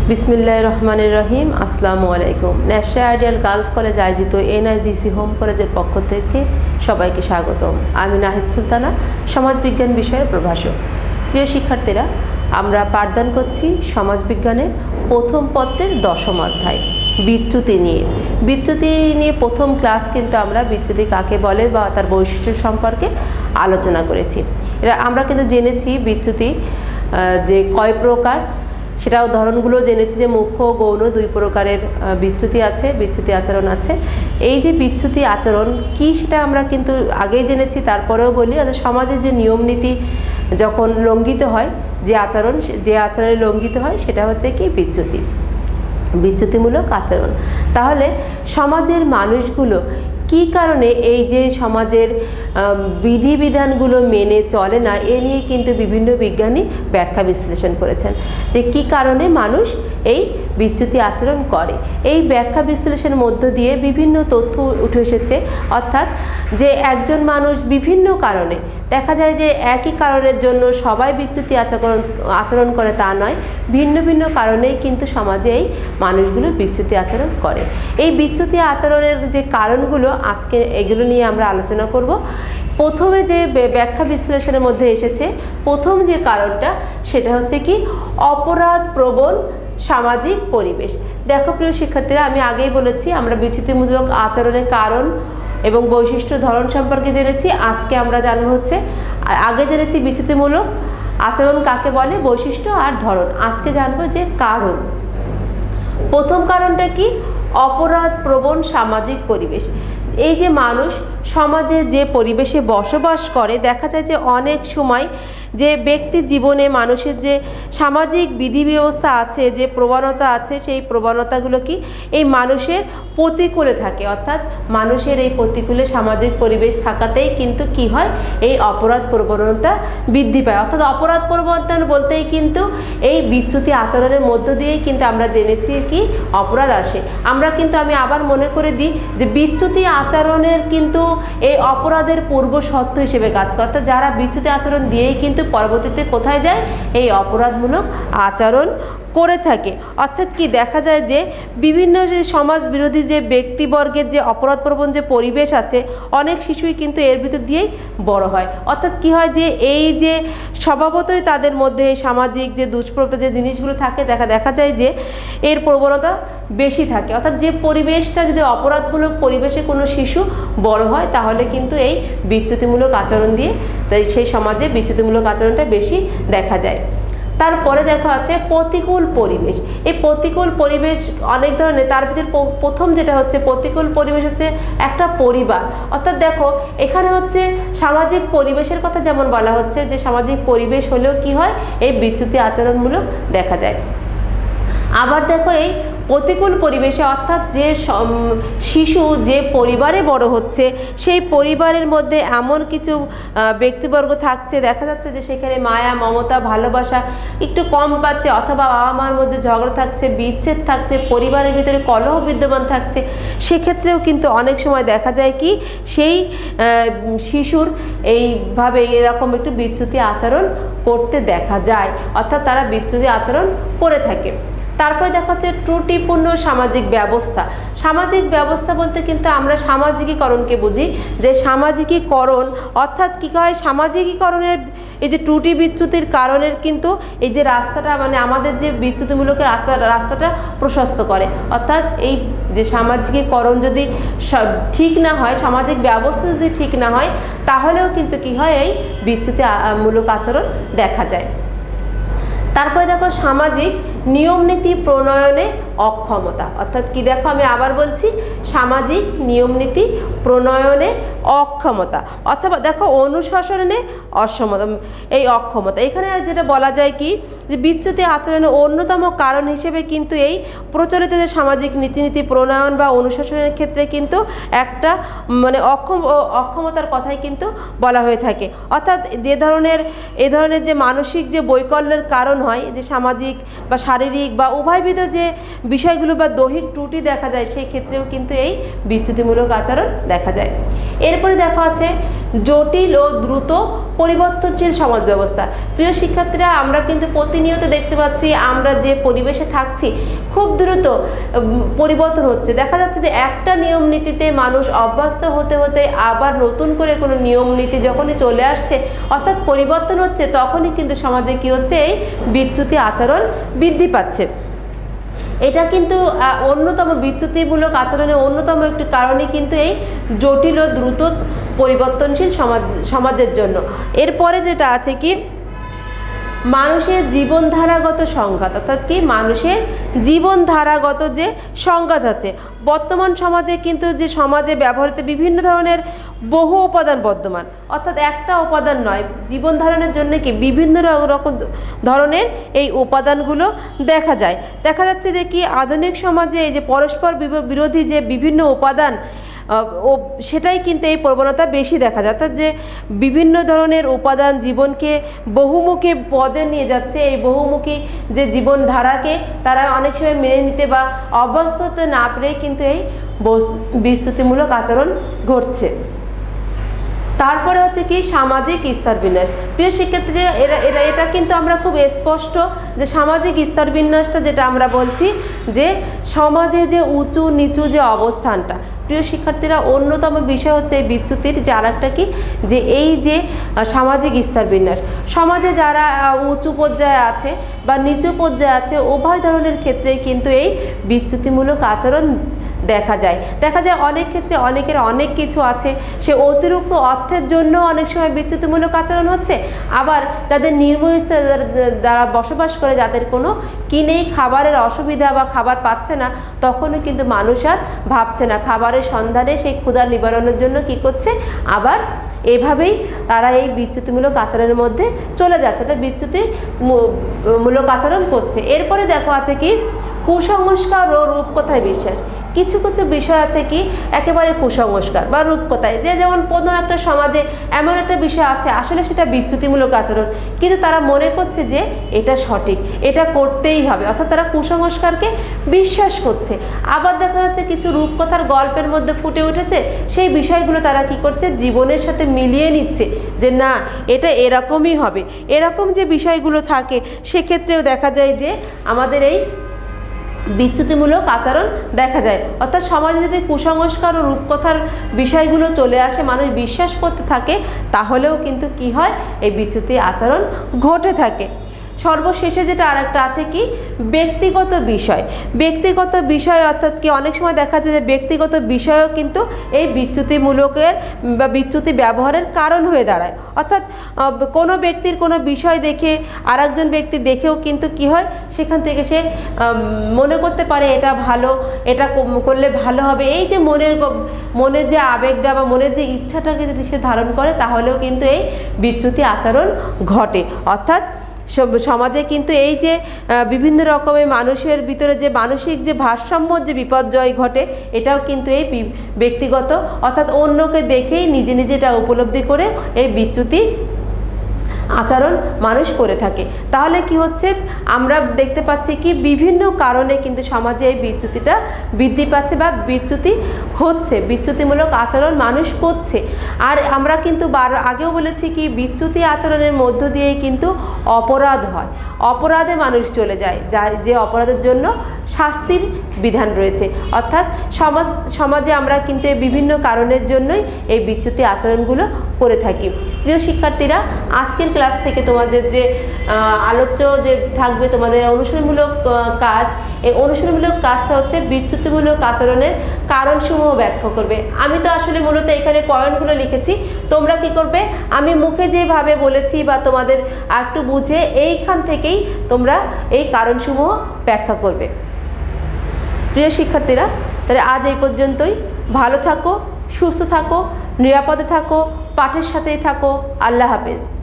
বিসমিল্লাহির রহমানির রহিম। আসসালামু আলাইকুম। ন্যাশনাল আইডিয়াল গার্লস কলেজ আয়োজিত এনআইজিসি হোম কলেজের পক্ষ থেকে সবাইকে স্বাগতম। আমি নাহিদ সুলতানা, সমাজবিজ্ঞান বিষয়ের প্রভাষক। প্রিয় শিক্ষার্থীরা, আমরা পাঠদান করছি সমাজবিজ্ঞানের প্রথম পত্রের 10ম অধ্যায় বিচ্যুতি নিয়ে। বিচ্যুতি নিয়ে প্রথম ক্লাস কিন্তু আমরা বিচ্যুতি কাকে বলে বা তার বৈশিষ্ট্য সম্পর্কে আলোচনা করেছি। আমরা কিন্তু জেনেছি বিচ্যুতি যে কয় প্রকার, সেটাও ধরনগুলো জেনেছি যে মুখ্য গৌণ 2 প্রকারের বিচ্যুতি আছে, বিচ্যুতি আচরণ আছে। এই যে বিচ্যুতি আচরণ কি সেটা আমরা কিন্তু আগেই জেনেছি, তারপরেও বলি সমাজে যে নিয়ম নীতি যখন লঙ্ঘিত হয়, যে আচরণে লঙ্ঘিত হয় সেটা হচ্ছে কি বিচ্যুতিমূলক আচরণ। তাহলে সমাজের মানুষগুলো কি কারণে এই যে সমাজের বিধিবিধানগুলো মেনে চলে না, এ নিয়ে কিন্তু বিভিন্ন বিজ্ঞানী ব্যাখ্যা বিশ্লেষণ করেছেন যে কি কারণে মানুষ এই বিচ্যুতি আচরণ করে। এই ব্যাখ্যা বিশ্লেষণের মধ্য দিয়ে বিভিন্ন তথ্য উঠে এসেছে, অর্থাৎ যে একজন মানুষ বিভিন্ন কারণে, দেখা যায় যে একই কারণের জন্য সবাই বিচ্যুতি আচরণ করে তা নয়, ভিন্ন ভিন্ন কারণেই কিন্তু সমাজে এই মানুষগুলো বিচ্যুতি আচরণ করে। এই বিচ্যুতি আচরণের যে কারণগুলো আজকে এগুলো নিয়ে আমরা আলোচনা করব। প্রথমে যে ব্যাখ্যা বিশ্লেষণের মধ্যে এসেছে, প্রথম যে কারণটা সেটা হচ্ছে কি অপরাধ প্রবণ সামাজিক পরিবেশ। দেখো প্রিয় শিক্ষার্থীরা, আমি আগেই বলেছি আমরা বিচ্যুতিমূলক আচরণের কারণ এবং বৈশিষ্ট্য ধরন সম্পর্কে জেনেছি। আজকে আমরা জানবো হচ্ছে, আগে জেনেছি বিচ্যুতিমূলক আচরণ কাকে বলে, বৈশিষ্ট্য আর ধরন। আজকে জানবো যে কারণ। প্রথম কারণটা কি অপরাধ প্রবণ সামাজিক পরিবেশ। এই যে মানুষ সমাজে যে পরিবেশে বসবাস করে, দেখা যায় যে অনেক সময় যে ব্যক্তি জীবনে মানুষের যে সামাজিক বিধি ব্যবস্থা আছে, যে প্রবণতা আছে, সেই প্রবণতাগুলো কি এই মানুষের প্রতিকূলে থাকে, অর্থাৎ মানুষের এই প্রতিকূলে সামাজিক পরিবেশ থাকাতেই কিন্তু কি হয়, এই অপরাধ প্রবণতা বৃদ্ধি পায়। অর্থাৎ অপরাধ প্রবণতা বলতেই কিন্তু এই বিচ্যুতি আচরণের মধ্য দিয়েই কিন্তু আমরা জেনেছি কি অপরাধ আসে। আমি আবার মনে করে দিই যে বিচ্যুতি আচরণের কিন্তু এই অপরাধের পূর্ব শর্ত হিসেবে কাজ করে, অর্থাৎ যারা বিচ্যুতি আচরণ দিয়েই কিন্তু পরবর্তীতে কোথায় যায়, এই অপরাধমূলক আচরণ করে থাকে। অর্থাৎ কি দেখা যায় যে বিভিন্ন যে সমাজ বিরোধী যে ব্যক্তিবর্গের যে অপরাধপ্রবণ যে পরিবেশ আছে, অনেক শিশুই কিন্তু এর ভিতর দিয়েই বড় হয়। অর্থাৎ কি হয় যে এই যে স্বভাবতই তাদের মধ্যে সামাজিক যে দুষ্প্রবণতা যে জিনিসগুলো থাকে, দেখা যায় যে এর প্রবণতা বেশি থাকে। অর্থাৎ যে পরিবেশটা যদি অপরাধমূলক পরিবেশে কোনো শিশু বড় হয়, তাহলে কিন্তু এই বিচ্যুতিমূলক আচরণ দিয়ে সেই সমাজে বিচ্যুতিমূলক আচরণটা বেশি দেখা যায়। তারপরে দেখা আছে প্রতিকূল পরিবেশ। এই প্রতিকূল পরিবেশ অনেক ধরনের, তার ভিতরে প্রথম যেটা হচ্ছে প্রতিকূল পরিবেশ হচ্ছে একটা পরিবার। অর্থাৎ দেখো এখানে হচ্ছে সামাজিক পরিবেশের কথা যেমন বলা হচ্ছে যে সামাজিক পরিবেশ হলেও কি হয়, এই বিচ্যুতি আচরণমূলক দেখা যায়। আবার দেখো এই প্রতিকূল পরিবেশে, অর্থাৎ যে শিশু যে পরিবারে বড় হচ্ছে, সেই পরিবারের মধ্যে এমন কিছু ব্যক্তিবর্গ থাকছে, দেখা যাচ্ছে যে সেখানে মায়া মমতা ভালোবাসা একটু কম পাচ্ছে, অথবা বাবা মার মধ্যে ঝগড়া থাকছে, বিচ্ছেদ থাকছে, পরিবারের ভিতরে কলহ বিদ্যমান থাকছে। সেক্ষেত্রেও কিন্তু অনেক সময় দেখা যায় কি সেই শিশুর এইভাবে এরকম একটু বিচ্যুতি আচরণ করতে দেখা যায়, অর্থাৎ তারা বিচ্যুতি আচরণ করে থাকে। তারপরে দেখা হচ্ছে ত্রুটিপূর্ণ সামাজিক ব্যবস্থা। সামাজিক ব্যবস্থা বলতে কিন্তু আমরা সামাজিকীকরণকে বুঝি, যে সামাজিকীকরণ অর্থাৎ কী হয়, সামাজিকীকরণের এই যে ত্রুটি বিচ্যুতির কারণের কিন্তু এই যে রাস্তাটা, মানে আমাদের যে বিচ্যুতিমূলক রাস্তাটা প্রশস্ত করে। অর্থাৎ এই যে সামাজিকীকরণ যদি ঠিক না হয়, সামাজিক ব্যবস্থা যদি ঠিক না হয়, তাহলেও কিন্তু কি হয়, এই বিচ্যুতিমূলক আচরণ দেখা যায়। তারপরে দেখো সামাজিক নিয়ম নীতি প্রণয়নে অক্ষমতা। অর্থাৎ কি দেখো, আমি আবার বলছি, সামাজিক নিয়ম নীতি প্রণয়নে অক্ষমতা, অথবা দেখো অনুশাসনে এই অক্ষমতা। এখানে যেটা বলা যায় কি, যে বিচ্যুতি আচরণের অন্যতম কারণ হিসেবে কিন্তু এই প্রচলিত যে সামাজিক নীতিনীতি প্রণয়ন বা অনুশাসনের ক্ষেত্রে কিন্তু একটা মানে অক্ষমতার কথাই কিন্তু বলা হয়ে থাকে। অর্থাৎ এ ধরনের যে মানসিক যে বৈকল্যের কারণ হয়, যে সামাজিক বা শারীরিক বা উভয়বিধ যে বিষয়গুলো বা দৈহিক ত্রুটি দেখা যায়, সেই ক্ষেত্রেও কিন্তু এই বিচ্যুতিমূলক আচরণ দেখা যায়। এরপরে দেখা আছে জটিল ও দ্রুত পরিবর্তনশীল সমাজ ব্যবস্থা। প্রিয় শিক্ষার্থীরা, আমরা কিন্তু প্রতিনিয়ত দেখতে পাচ্ছি আমরা যে পরিবেশে থাকছি খুব দ্রুত পরিবর্তন হচ্ছে। দেখা যাচ্ছে যে একটা নিয়ম নীতিতে মানুষ অভ্যস্ত হতে হতে আবার নতুন করে কোনো নিয়ম নীতি যখনই চলে আসছে, অর্থাৎ পরিবর্তন হচ্ছে, তখনই কিন্তু সমাজে কি হচ্ছে, এই বিচ্যুতি আচরণ বৃদ্ধি পাচ্ছে। এটা কিন্তু অন্যতম বিচ্যুতিমূলক আচরণের অন্যতম একটি কারণই কিন্তু এই জটিল ও দ্রুত পরিবর্তনশীল সমাজের জন্য। এরপরে যেটা আছে কি, মানুষের জীবনধারাগত সংঘাত, অর্থাৎ কি মানুষের জীবনধারাগত যে সংঘাত আছে। বর্তমান সমাজে কিন্তু যে সমাজে ব্যবহৃত বিভিন্ন ধরনের বহু উপাদান বর্তমান, অর্থাৎ একটা উপাদান নয়, জীবন ধারণের জন্য কি বিভিন্ন রকম ধরনের এই উপাদানগুলো দেখা যায়। দেখা যাচ্ছে যে কি আধুনিক সমাজে এই যে পরস্পর বিরোধী যে বিভিন্ন উপাদান সেটাই কিন্তু এই প্রবণতা বেশি দেখা যায়, অর্থাৎ যে বিভিন্ন ধরনের উপাদান জীবনকে বহুমুখী পদে নিয়ে যাচ্ছে। এই বহুমুখী যে জীবনধারাকে তারা অনেক সময় মেনে নিতে বা অভ্যস্ত হতে না পেরে কিন্তু এই বিচ্যুতিমূলক আচরণ ঘটছে। তারপরে হচ্ছে কি সামাজিক স্তরবিন্যাস। প্রিয় শিক্ষার্থীরা, এটা কিন্তু আমরা খুব স্পষ্ট যে সামাজিক স্তরবিন্যাসটা যেটা আমরা বলছি যে সমাজে যে উঁচু নিচু যে অবস্থানটা, প্রিয় শিক্ষার্থীরা, অন্যতম বিষয় হচ্ছে এই বিচ্যুতির যে আরেকটা কি, যে এই যে সামাজিক স্তরবিন্যাস। সমাজে যারা উঁচু পর্যায়ে আছে বা নিচু পর্যায়ে আছে উভয় ধরনের ক্ষেত্রেই কিন্তু এই বিচ্যুতিমূলক আচরণ দেখা যায়। অনেক ক্ষেত্রে অনেকের অনেক কিছু আছে, সে অতিরিক্ত অর্থের জন্য অনেক সময় বিচ্যুতিমূলক আচরণ হচ্ছে। আবার যাদের নিম্নস্তরে যারা বসবাস করে, যাদের কোনো কিনেই খাবারের অসুবিধা বা খাবার পাচ্ছে না, তখনও কিন্তু মানুষ আর ভাবছে না, খাবারের সন্ধানে সেই ক্ষুধা নিবারণের জন্য কি করছে, আবার এভাবেই তারা এই বিচ্যুতিমূলক আচরণের মধ্যে চলে যাচ্ছে, তাই বিচ্যুতিমূলক আচরণ করছে। এরপরে দেখো আছে কি কুসংস্কার ও রূপকথায় বিশ্বাস। কিছু কিছু বিষয় আছে কি একেবারে কুসংস্কার বা রূপকথায়, যে যেমন কোনো একটা সমাজে এমন একটা বিষয় আছে আসলে সেটা বিচ্যুতিমূলক আচরণ, কিন্তু তারা মনে করছে যে এটা সঠিক, এটা করতেই হবে, অর্থাৎ তারা কুসংস্কারকে বিশ্বাস করছে। আবার দেখা যাচ্ছে কিছু রূপকথার গল্পের মধ্যে ফুটে উঠেছে, সেই বিষয়গুলো তারা কি করছে, জীবনের সাথে মিলিয়ে নিচ্ছে যে না এটা এরকমই হবে। এরকম যে বিষয়গুলো থাকে সেক্ষেত্রেও দেখা যায় যে আমাদের এই বিচ্যুতিমূলক আচরণ দেখা যায়। অর্থাৎ সমাজে যদি কুসংস্কার ও রূপকথার বিষয়গুলো চলে আসে, মানুষ বিশ্বাস করতে থাকে, তাহলেও কিন্তু কি হয়, এই বিচ্যুতি আচরণ ঘটে থাকে। সর্বশেষে যেটা আরেকটা আছে কি ব্যক্তিগত বিষয়। ব্যক্তিগত বিষয় অর্থাৎ কি অনেক সময় দেখা যায় যে ব্যক্তিগত বিষয়ও কিন্তু এই বিচ্যুতিমূলকের বা বিচ্যুতি ব্যবহারের কারণ হয়ে দাঁড়ায়। অর্থাৎ কোনো ব্যক্তির কোনো বিষয় দেখে আরেকজন ব্যক্তি দেখেও কিন্তু কি হয়, সেখান থেকে সে মনে করতে পারে এটা ভালো, এটা করলে ভালো হবে। এই যে মনের যে আবেগটা বা মনের যে ইচ্ছাটাকে যদি সে ধারণ করে, তাহলেও কিন্তু এই বিচ্যুতি আচরণ ঘটে। অর্থাৎ সমাজে কিন্তু এই যে বিভিন্ন রকমের মানুষের ভিতরে যে মানসিক যে ভারসাম্য যে বিপর্যয় ঘটে, এটাও কিন্তু এই ব্যক্তিগত অর্থাৎ অন্যকে দেখেই নিজে নিজে এটা উপলব্ধি করে এই বিচ্যুতি আচরণ মানুষ করে থাকে। তাহলে কি হচ্ছে, আমরা দেখতে পাচ্ছি কি বিভিন্ন কারণে কিন্তু সমাজে এই বিচ্যুতিটা বৃদ্ধি পাচ্ছে বা বিচ্যুতি হচ্ছে, বিচ্যুতিমূলক আচরণ মানুষ করছে। আর আমরা কিন্তু আগেও বলেছি কি বিচ্যুতি আচরণের মধ্য দিয়েই কিন্তু অপরাধ হয়, অপরাধে মানুষ চলে যায়, যে অপরাধের জন্য শাস্তির বিধান রয়েছে। অর্থাৎ সমাজে আমরা কিন্তু এই বিভিন্ন কারণের জন্যই এই বিচ্যুতি আচরণগুলো করে থাকি। প্রিয় শিক্ষার্থীরা, আজকের ক্লাস থেকে তোমাদের যে আলোচ্য যে থাকবে তোমাদের অনুশীলনমূলক কাজ, এই অনুশীলনমূলক কাজটা হচ্ছে বিচ্যুতিমূলক আচরণের কারণসমূহ ব্যাখ্যা করবে। আমি তো আসলে মূলত এখানে পয়েন্টগুলো লিখেছি, তোমরা কি করবে, আমি মুখে যেভাবে বলেছি বা তোমাদের একটু বুঝে এইখান থেকেই তোমরা এই কারণসমূহ ব্যাখ্যা করবে। প্রিয় শিক্ষার্থীরা, তাহলে আজ এই পর্যন্তই। ভালো থাকো, সুস্থ থাকো, নিরাপদে থাকো, পাঠের সাথেই থাকো। আল্লাহ হাফেজ।